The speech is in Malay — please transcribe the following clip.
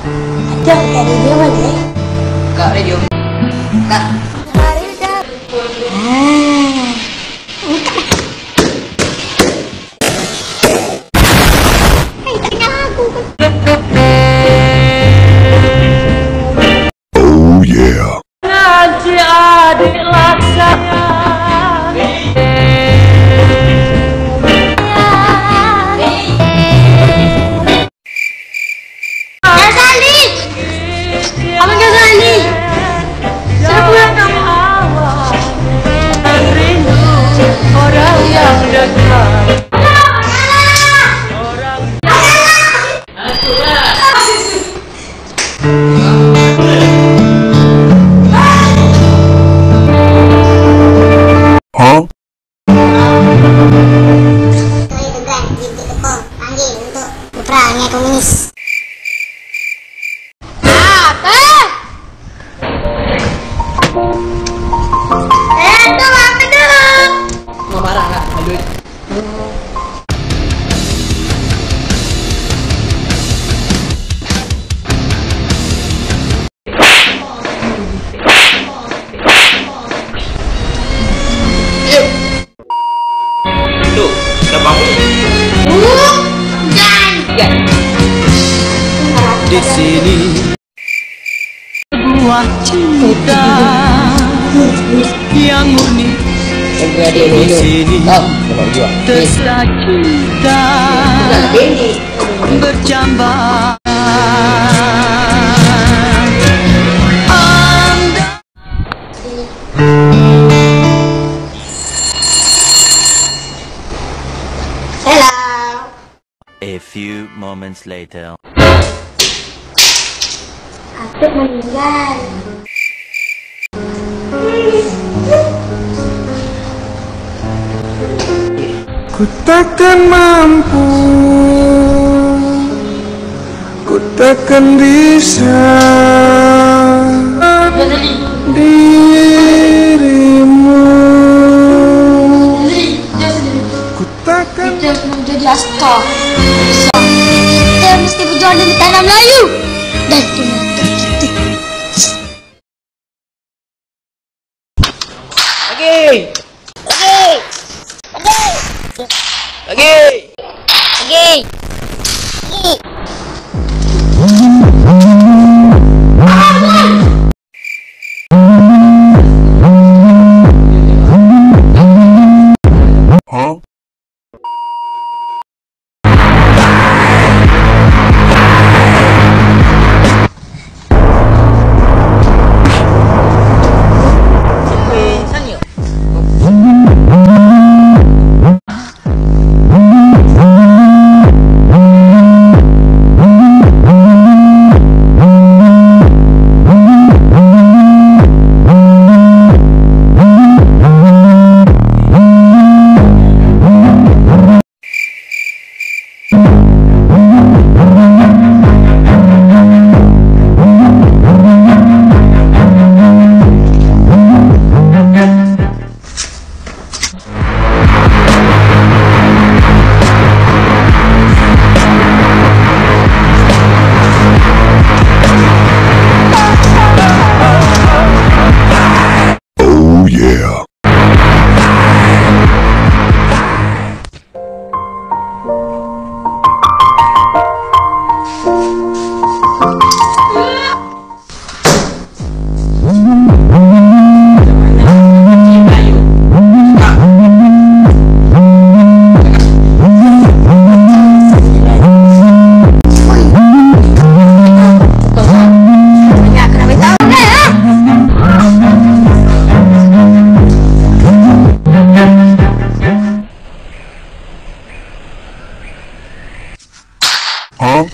Ada dari dia mana? Kak radio. Kak. Oh yeah. Ngaji adik laksana. Ghazali! Abang Ghazali! Siapa yang kamu? Rindu orang yang dekat. Huh? Panggil untuk peperangan komunis. Tuh apa dong? Mau marah nggak? Aduh. Tuh, udah bangun. Jangan. Di sini sebuah cinta yang unik. Di sini tersa cinta bercambah. Anda Hello. A few moments later. Atuk meninggal. Ku takkan mampu, ku takkan bisa dirimu. Ku takkan. Kita belum jadi askar. Kita mesti berjuang demi tanah Melayu dan tunas kita. Lagi. Huh? Oh yeah. Banyak kena beritahu kan? Huh?